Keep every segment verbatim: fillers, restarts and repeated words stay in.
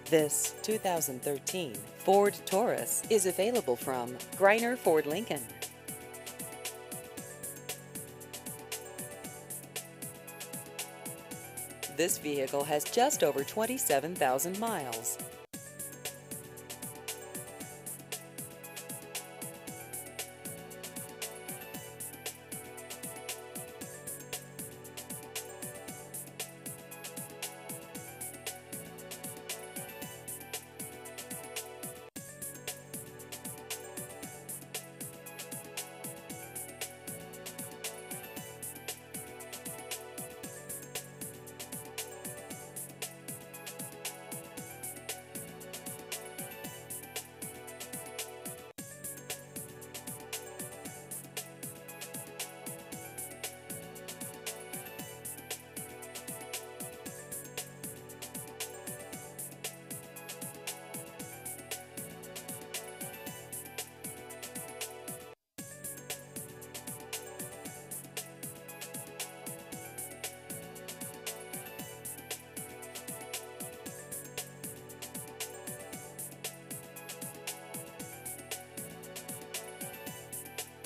This two thousand thirteen Ford Taurus is available from Greiner Ford Lincoln. This vehicle has just over twenty-seven thousand miles.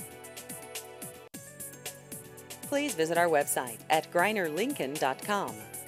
Please visit our website at greiner lincoln dot com.